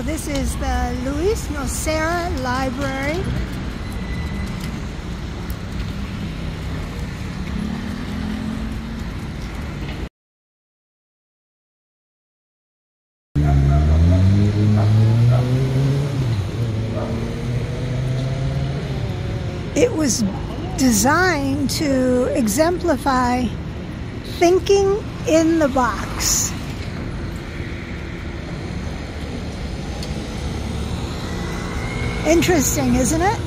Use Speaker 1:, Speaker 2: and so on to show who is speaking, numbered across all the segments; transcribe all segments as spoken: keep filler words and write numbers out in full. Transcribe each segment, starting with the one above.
Speaker 1: So this is the Luis Nocera Library. It was designed to exemplify thinking in the box. Interesting, isn't it?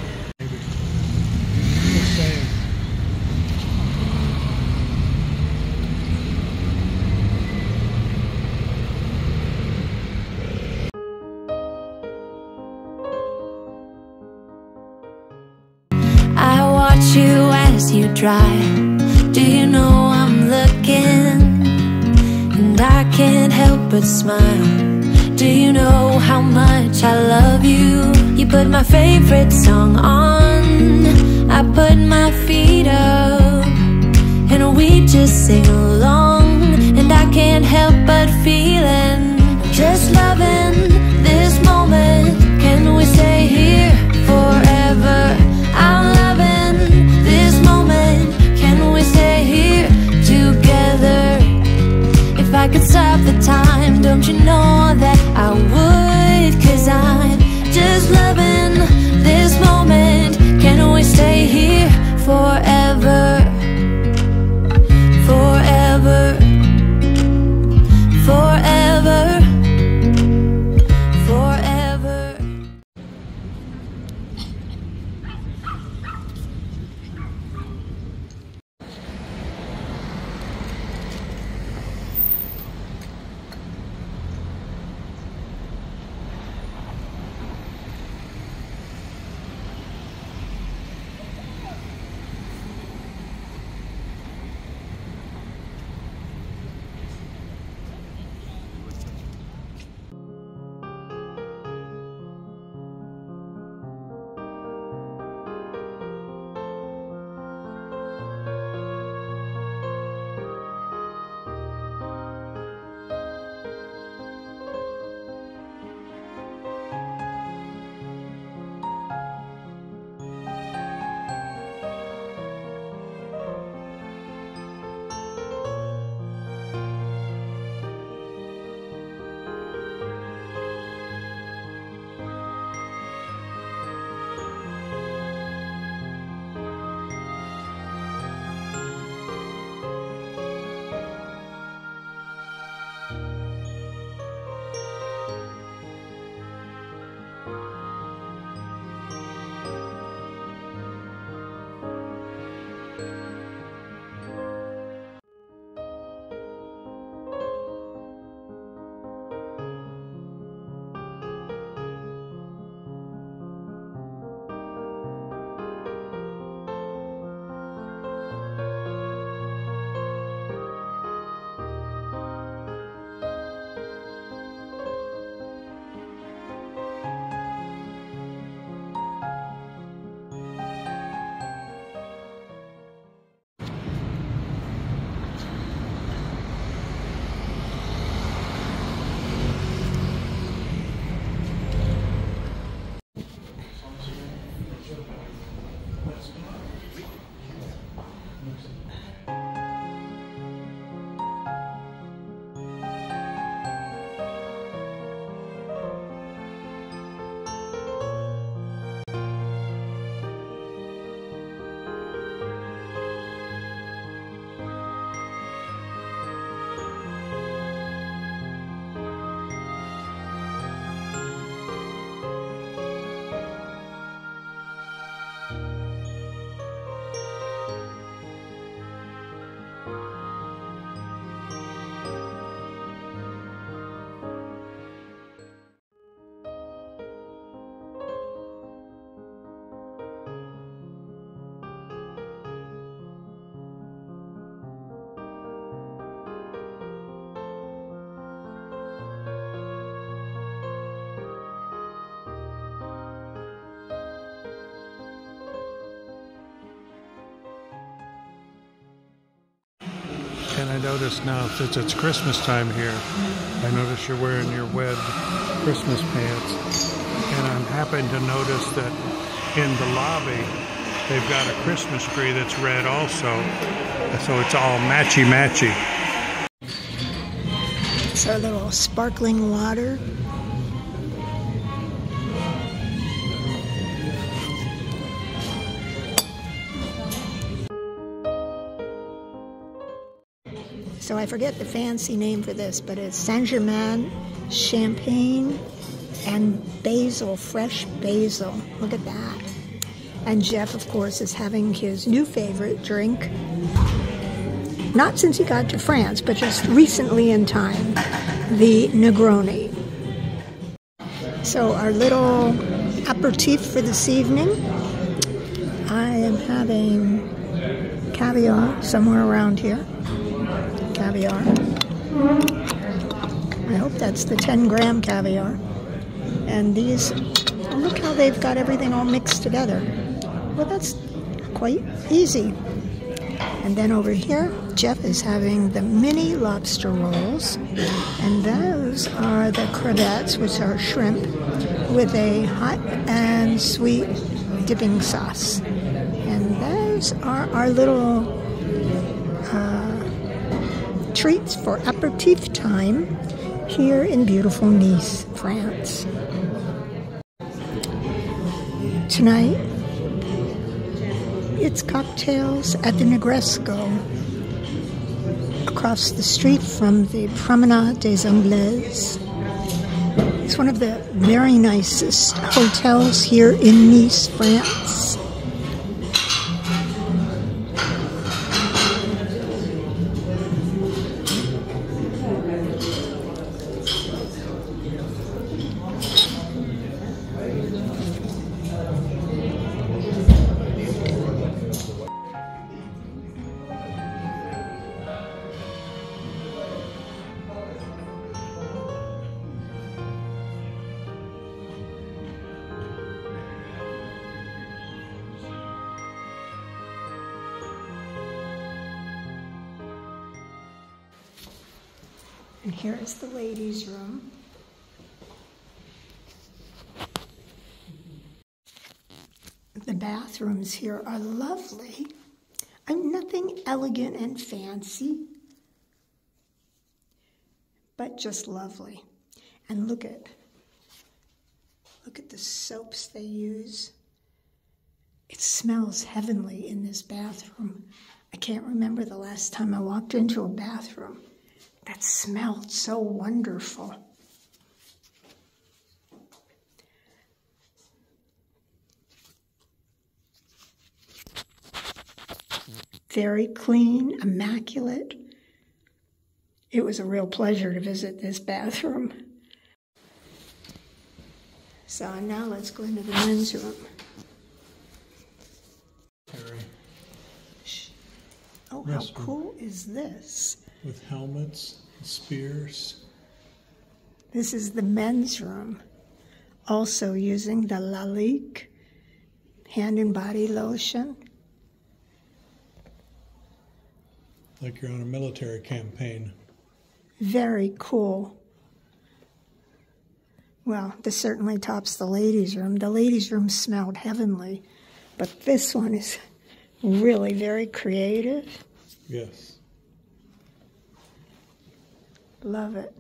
Speaker 2: I watch you as you drive. Do you know I'm looking? And I can't help but smile. Do you know how much I love you? You put my favorite song on, I put my feet up, and we just sing along. And I can't help but feeling, just loving this moment. Can we stay here forever? I'm loving this moment. Can we stay here together? If I could stop the time, don't you know that I would? 'Cause I'm just loving this moment. Can we stay here forever? Forever. Forever. Forever.
Speaker 3: And I notice now, since it's Christmas time here, I notice you're wearing your red Christmas pants. And I'm happy to notice that in the lobby, they've got a Christmas tree that's red also. So it's all matchy-matchy.
Speaker 1: It's our little sparkling water. So I forget the fancy name for this, but it's Saint-Germain, champagne, and basil, fresh basil. Look at that. And Jeff, of course, is having his new favorite drink. Not since he got to France, but just recently in time, the Negroni. So our little aperitif for this evening, I am having caviar somewhere around here. Caviar. I hope that's the ten gram caviar. And these, oh, look how they've got everything all mixed together. Well, that's quite easy. And then over here, Jeff is having the mini lobster rolls. And those are the crevettes, which are shrimp, with a hot and sweet dipping sauce. And those are our little uh, treats for aperitif time here in beautiful Nice, France. Tonight, it's cocktails at the Negresco, across the street from the Promenade des Anglaises. It's one of the very nicest hotels here in Nice, France. And here is the ladies' room. The bathrooms here are lovely. I'm nothing elegant and fancy, but just lovely. And look at, look at the soaps they use. It smells heavenly in this bathroom. I can't remember the last time I walked into a bathroom that smelled so wonderful. Very clean, immaculate. It was a real pleasure to visit this bathroom. So now let's go into the men's room. Oh, how cool is this?
Speaker 3: With helmets, spears.
Speaker 1: This is the men's room. Also using the Lalique hand and body lotion.
Speaker 3: Like you're on a military campaign.
Speaker 1: Very cool. Well, this certainly tops the ladies' room. The ladies' room smelled heavenly, but this one is really very creative.
Speaker 3: Yes.
Speaker 1: Love it.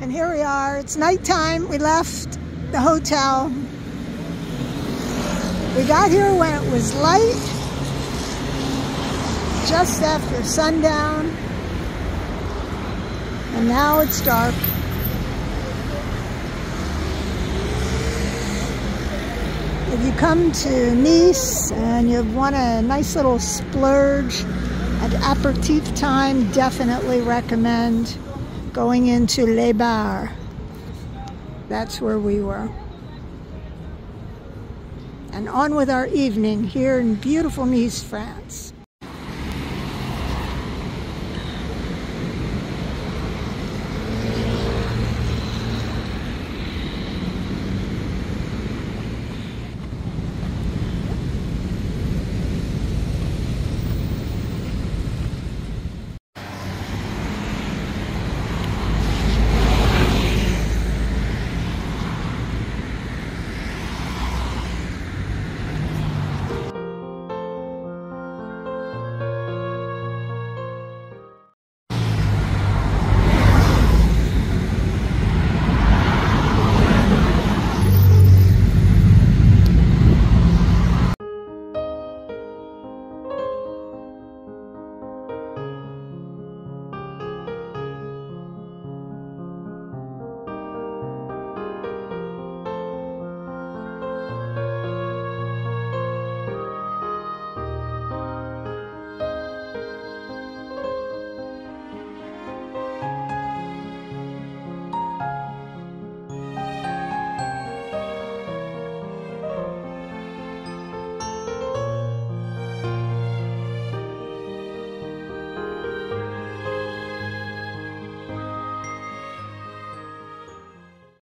Speaker 1: And here we are. It's nighttime. We left the hotel. We got here when it was light, just after sundown, and now it's dark. If you come to Nice and you want a nice little splurge at aperitif time, definitely recommend going into Les Bars. That's where we were. And on with our evening here in beautiful Nice, France.